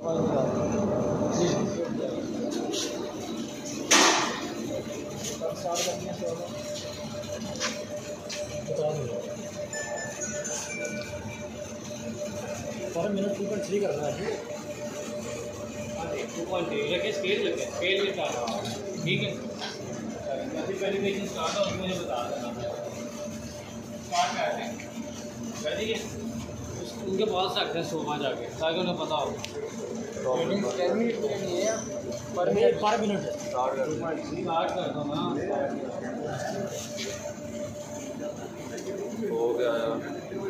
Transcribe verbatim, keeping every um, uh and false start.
Minute to point three करना है two point three रखे स्केल लगे स्केल के साथ ठीक है। जैसे पहली पेजिंग स्टार्ट हो मुझे बता देना स्टार्ट करते हैं ठीक है। उनके पास सकते हैं सोमा जाके ताकि उन्हें पता हो पर मिनट पर मिनट स्टार्ट कर दो ना हो गया यार।